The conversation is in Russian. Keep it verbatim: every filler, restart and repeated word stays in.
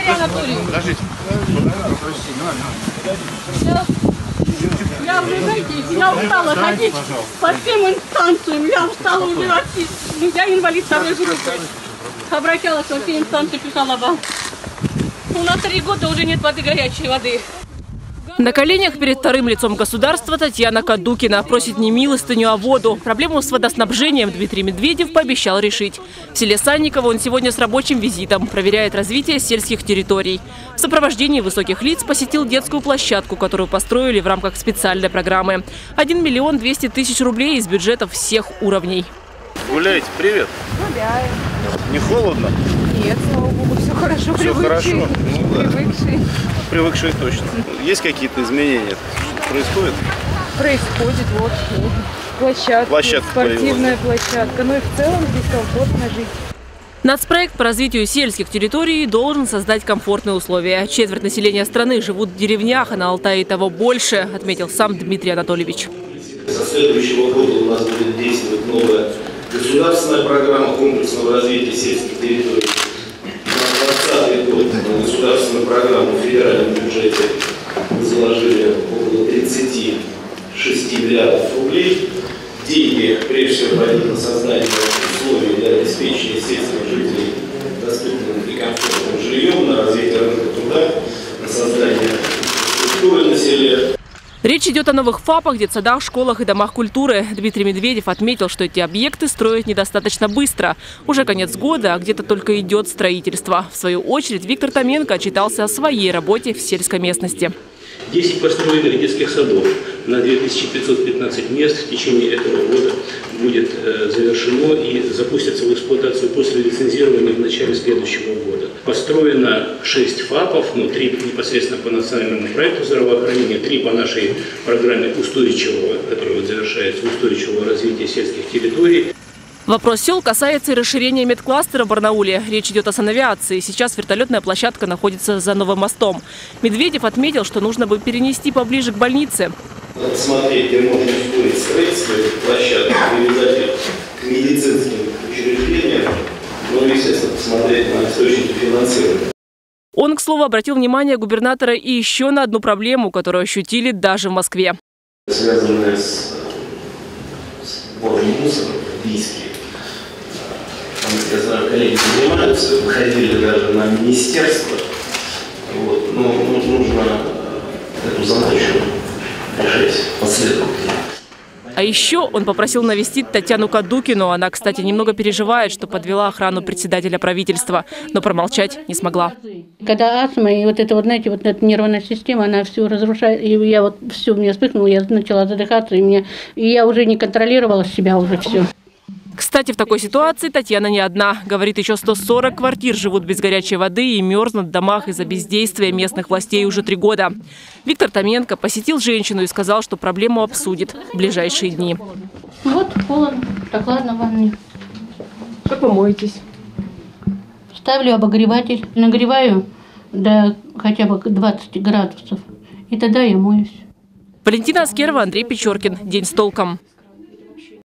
Валерий Анатольевич. Подождите. Я уже, знаете, я устала ходить по всем инстанциям. Я устала убивать. Ну, я инвалид второй группы. Обращалась во все инстанции, писала вам. У нас три года уже нет воды, горячей воды. На коленях перед вторым лицом государства Татьяна Кадукина просит не милостыню, а воду. Проблему с водоснабжением Дмитрий Медведев пообещал решить. В селе Санниково он сегодня с рабочим визитом проверяет развитие сельских территорий. В сопровождении высоких лиц посетил детскую площадку, которую построили в рамках специальной программы. один миллион двести тысяч рублей из бюджетов всех уровней. Гуляете? Привет. Гуляем. Не холодно? Нет, слава богу, все хорошо. Все хорошо? Ну, да. Привыкшие. Привыкшие точно. Есть какие-то изменения? Происходит? Происходит, вот. Площадка, Площадка спортивная площадка. Ну и в целом здесь комфортно жить. Нацпроект по развитию сельских территорий должен создать комфортные условия. Четверть населения страны живут в деревнях, а на Алтае и того больше, отметил сам Дмитрий Анатольевич. Со следующего года у нас будет действовать новая государственная программа комплексного развития сельских территорий. На двадцатый год на государственную программу в федеральном бюджете мы заложили около тридцати шести миллиардов рублей. Деньги прежде всего пойдут на создание условий для обеспечения сельских жителей доступным и комфортным жильем, на развитие рынка труда, на создание структуры на селе. Речь идет о новых ФАПах, детсадах, школах и домах культуры. Дмитрий Медведев отметил, что эти объекты строят недостаточно быстро. Уже конец года, а где-то только идет строительство. В свою очередь Виктор Томенко отчитался о своей работе в сельской местности. десять построенных детских садов на две тысячи пятьсот пятнадцать мест в течение этого года будет завершено и запустится в эксплуатацию после лицензирования в начале следующего года. Построено шесть ФАПов, ну, три непосредственно по национальному проекту здравоохранения, три по нашей программе устойчивого, которая вот завершается, устойчивого развития сельских территорий. Вопрос сел касается и расширения медкластера в Барнауле. Речь идет о санавиации. Сейчас вертолетная площадка находится за новым мостом. Медведев отметил, что нужно бы перенести поближе к больнице. Надо смотреть, где можно ускорить строительство этих площадок, привязать их к медицинским учреждениям, ну и, естественно, посмотреть на источники финансирования. Он, к слову, обратил внимание губернатора и еще на одну проблему, которую ощутили даже в Москве. Связанная с сбором мусора в Бийске. Там, я знаю, коллеги занимаются, выходили даже на министерство. Вот. Но нужно эту задачу решать последовательно. А еще он попросил навестить Татьяну Кадукину. Она, кстати, немного переживает, что подвела охрану председателя правительства, но промолчать не смогла. Когда астма и вот это вот, знаете, вот эта нервная система, она все разрушает. И я вот все, мне вспыхнуло, я начала задыхаться, и, мне, и я уже не контролировала себя уже все. Кстати, в такой ситуации Татьяна не одна. Говорит, еще сто сорок квартир живут без горячей воды и мерзнут в домах из-за бездействия местных властей уже три года. Виктор Томенко посетил женщину и сказал, что проблему обсудит в ближайшие дни. Вот холодно, прохладно в ванне. Как вы моетесь? Ставлю обогреватель, нагреваю до хотя бы двадцати градусов, и тогда я моюсь. Валентина Аскерова, Андрей Печоркин. День с толком.